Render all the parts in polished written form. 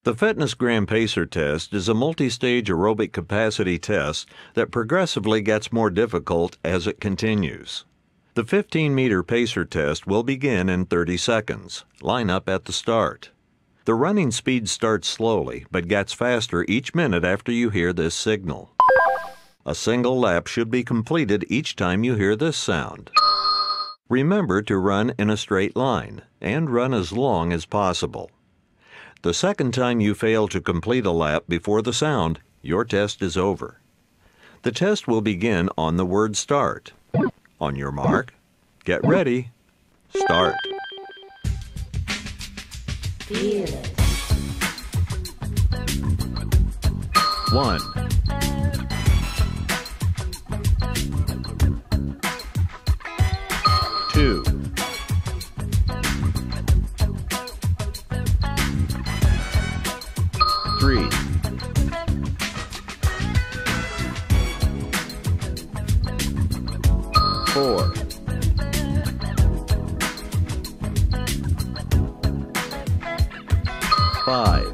The FitnessGram Pacer test is a multi-stage aerobic capacity test that progressively gets more difficult as it continues. The 15-meter pacer test will begin in 30 seconds. Line up at the start. The running speed starts slowly but gets faster each minute after you hear this signal. A single lap should be completed each time you hear this sound. Remember to run in a straight line and run as long as possible. The second time you fail to complete a lap before the sound, your test is over. The test will begin on the word start. On your mark, get ready, start. Feel it. 1, 2, 3, 4, 5,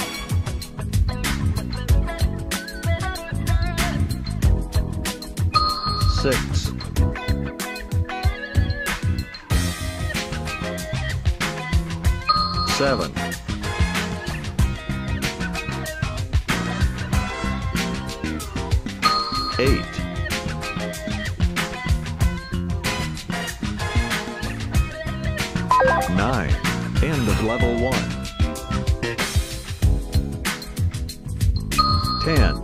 6, 7, 8, 9, end of level 1. 10,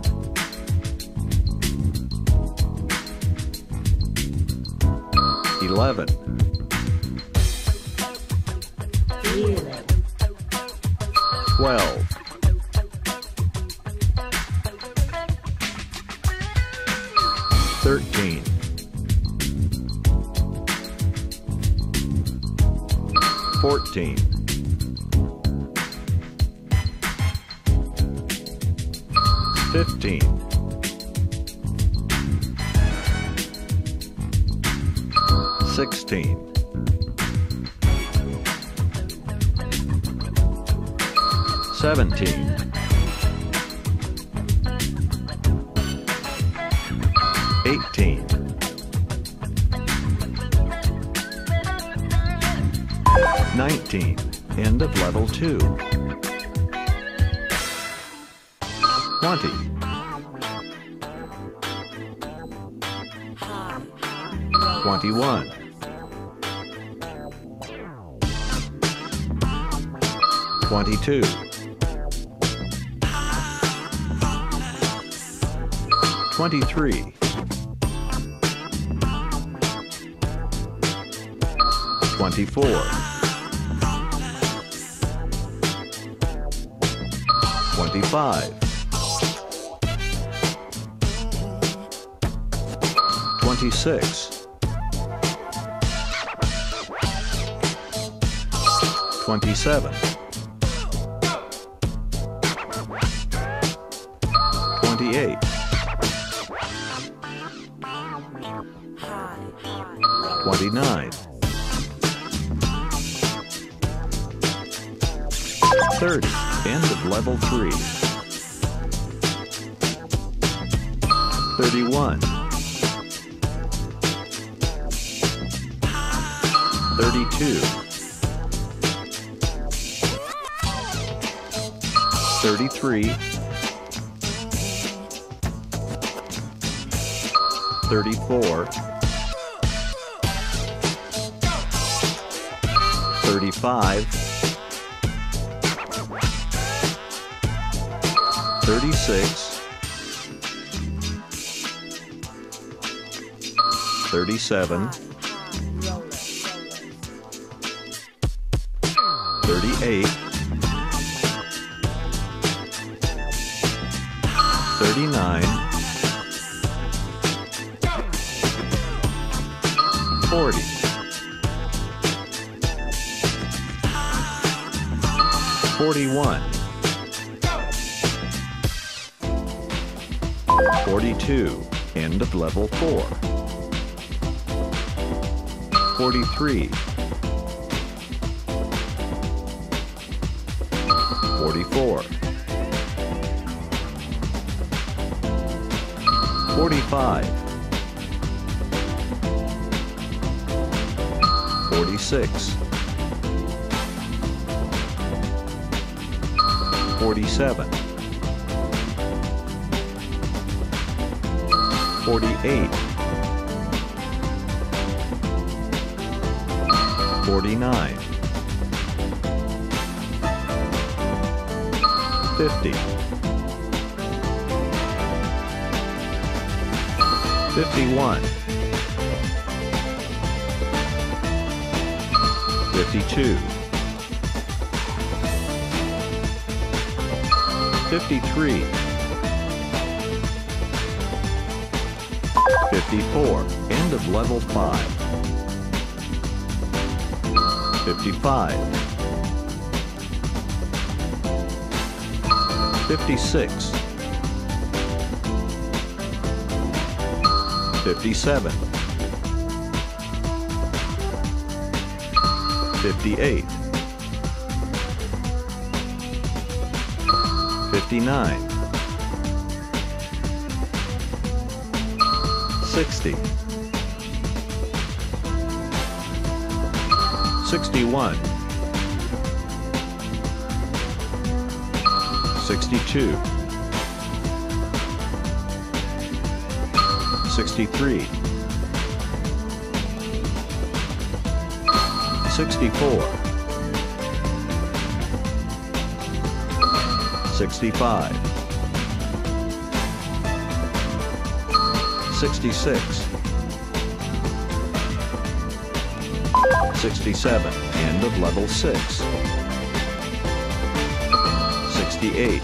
11, Feel it. 12, 13, 14, 15, 16, 17, 18, 19, end of level 2. 20, 21, 22, 23, 24, 25, 26, 27, 28, 29, 30, end of level 3. 31, 32, 33, 34, 35, 36, 37, 38, 39, 40, 41, 42, end of level 4. 43, 44, 45, 46, 47, 48, 49, 50, 51, 52, 53, 54, end of level 5, 55, 56, 57, 58, 59, 60, 61, 62, 63, 64, 65, 66, 67, end of level 6, 68,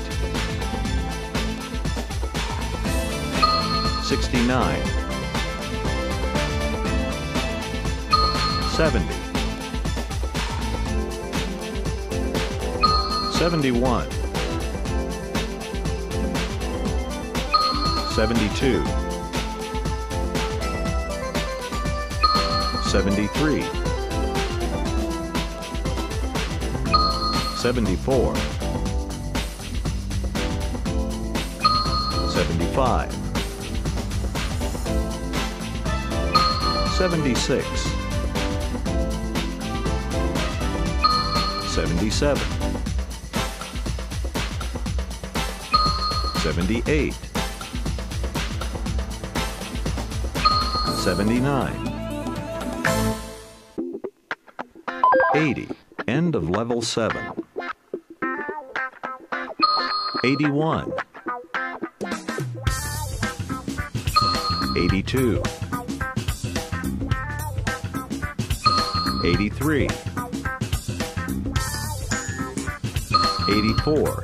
69, 70, 71, 72, 73, 74, 75, 76, 77, 78, 79, 80, end of level 7, 81, 82, 83, 84,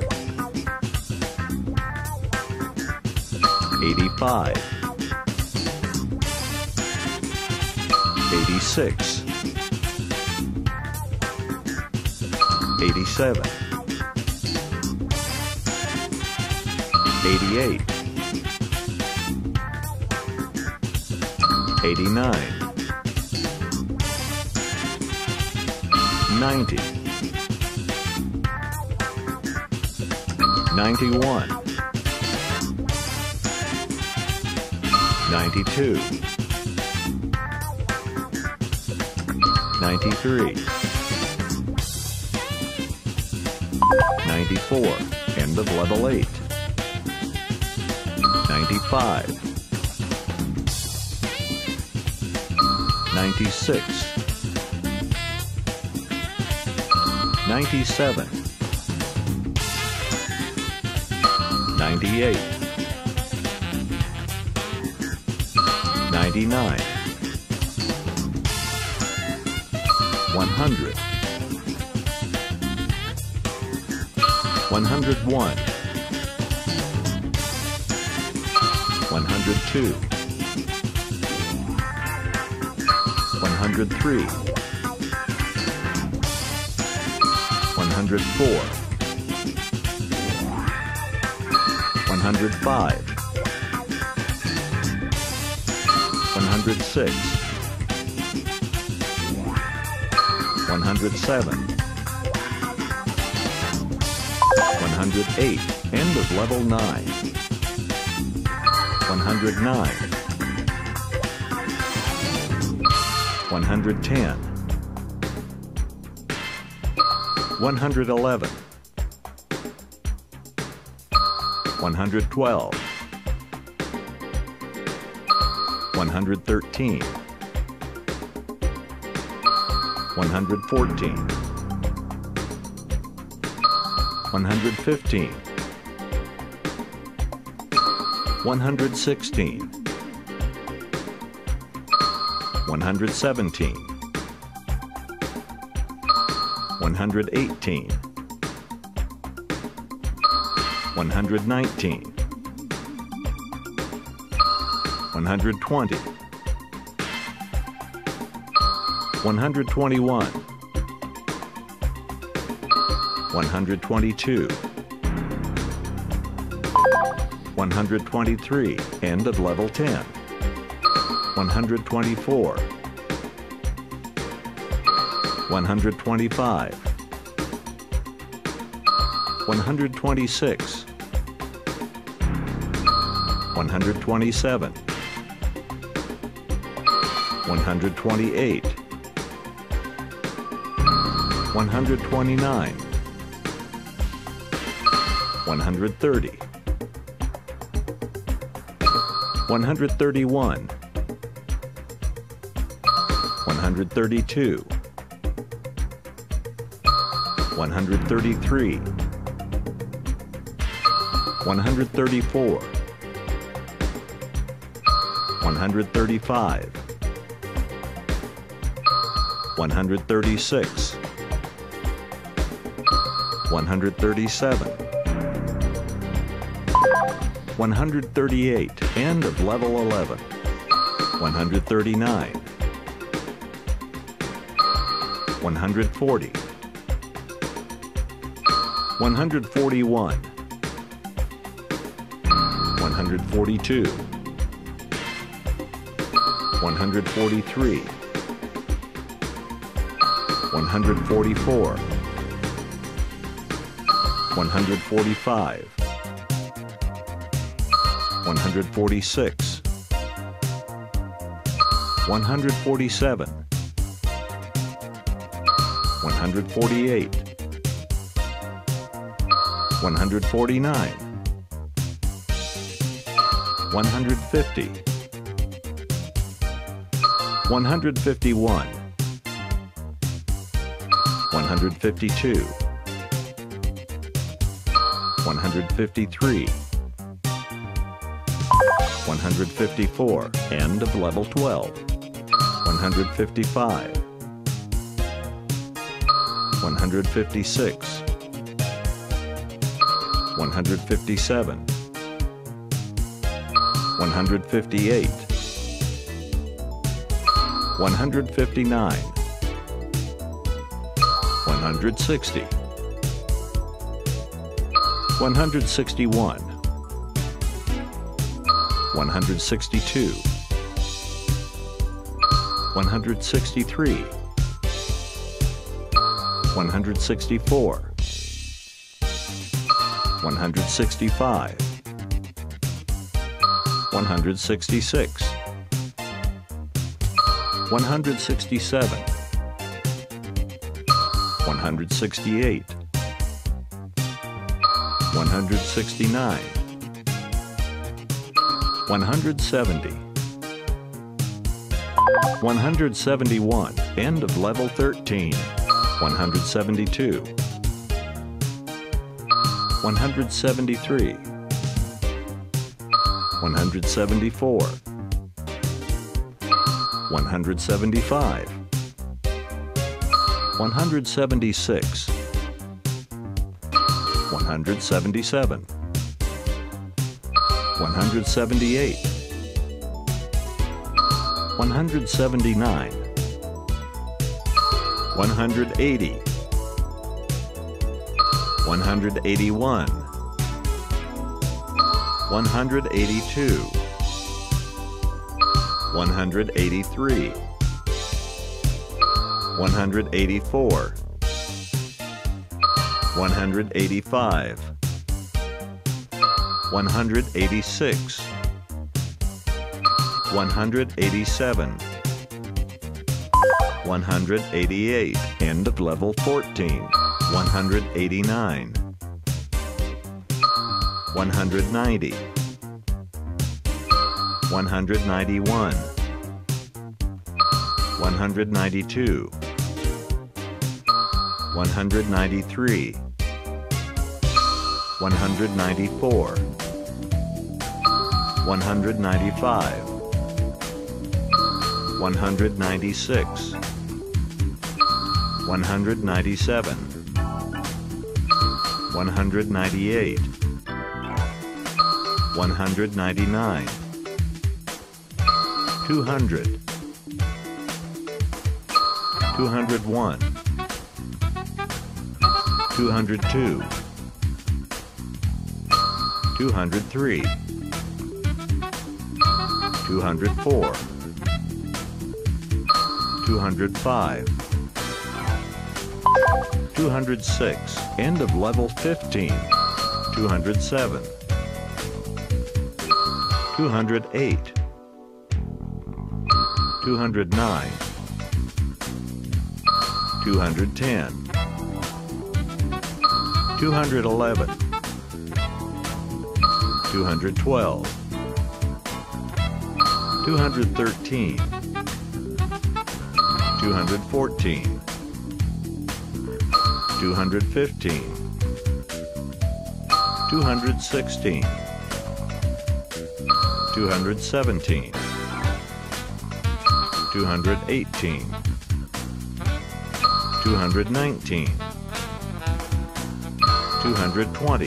85, 86, 87, 88, 89, 90, 91, 92, 93, 94, end of level 8, 95, 96, 97, 98, 99, 100, 101, 102, 103, 104, 105, 106, 107, 108, end of level 9, 109, 110, 111, 112, 113, 114, 115, 116, 117, 118, 119, 120, 121, 122, 123, end of level 10, 124, 125, 126, 127, 128, 129, 130, 131, 132, 133, 134, 135, 136, 137, 138, end of level 11, 139, 140, 141, 142, 143, 144, 145, 146, 147, 148, 149, 150, 151, 152, 153, 154, end of level 12, 155, 156, 157, 158, 159, 160, 161, 162, 163, 164, 165, 166, 167, 168, 169, 170, 171, end of level 13, 172, 173, 174, 175, 176, 177, 178, 179, 180, 181, 182, 183, 184, 185, 186, 187, 188, end of level 14, 189, 190, 191, 192, 193, 194, 195, 196, 197, 198, 199, 200, 201, 202, 203, 204, 205, 206, end of level 15, 207, 208, 209, 210, 211, 212, 213, 214, 215, 216, 217, 218, 219, 220,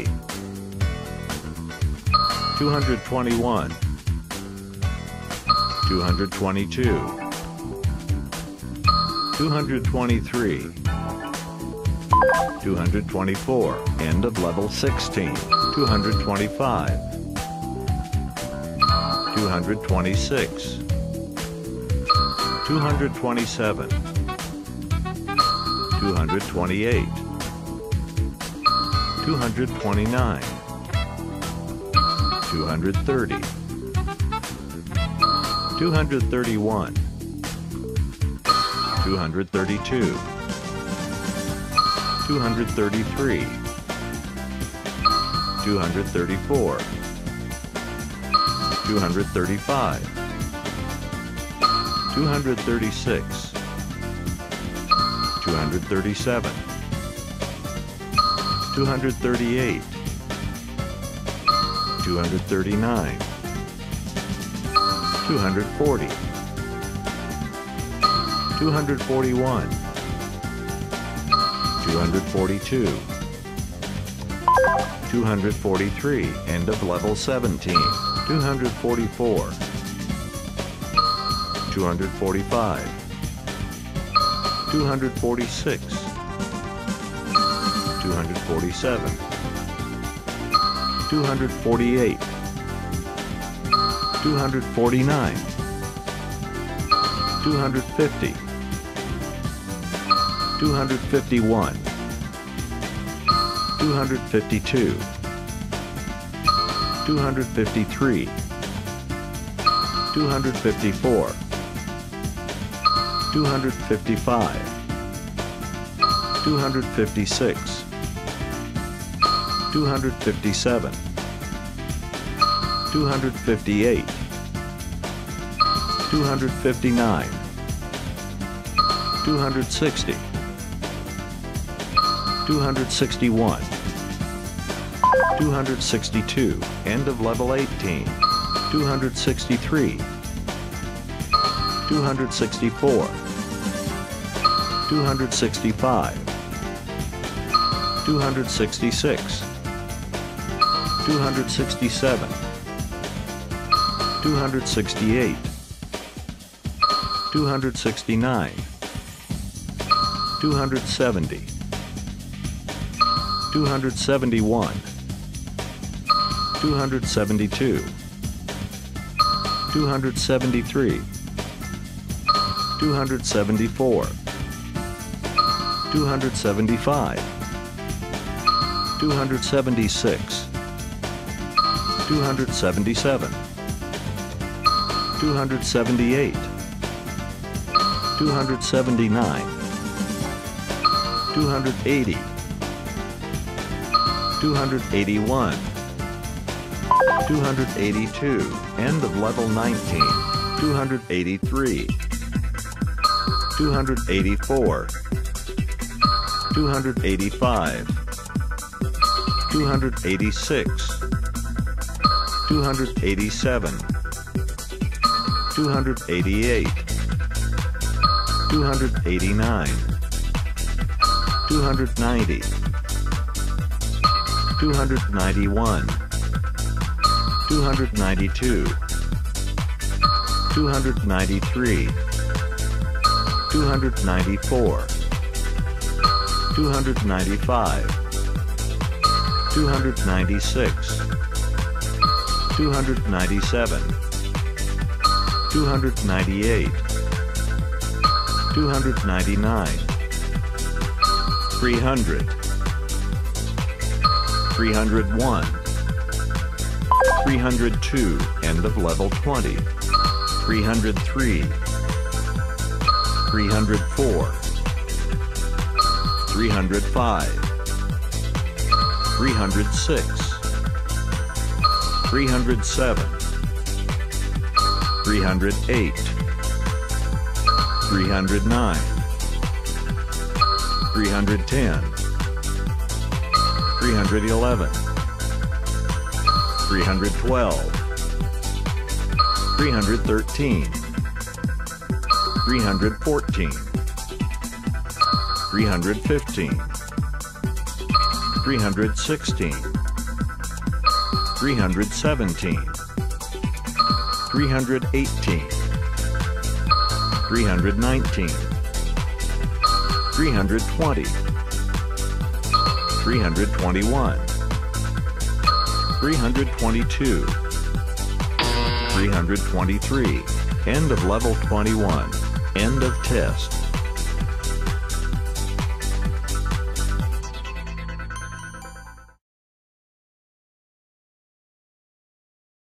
221, 222, 223, 224, end of level 16, 225, 226, 227, 228, 229, 230, 231, 232, 233, 234, 235, 236, 237, 238, 239, 240, 241, 242, 243, end of level 17, 244, 245, 246, 247, 248, 249, 250, 251, 252, 253, 254, 255, 256, 257, 258, 259, 260, 261, 262, end of level 18, 263, 264, 265, 266, 267, 268, 269, 270, 271, 272, 273, 274, 275, 276, 277, 278, 279, 280, 281, 282, end of level 19, 283, 284, 285, 286, 287, 288, 289, 290, 291, 292, 293, 294, 295, 296, 297, 298, 299, 300, 301, 302, end of level 20, 303, 304, 305, 306, 307, 308, 309, 310, 311, 312, 313, 314, 315, 316, 317, 318, 319, 320, 321, 322, 323, end of level 21, end of test.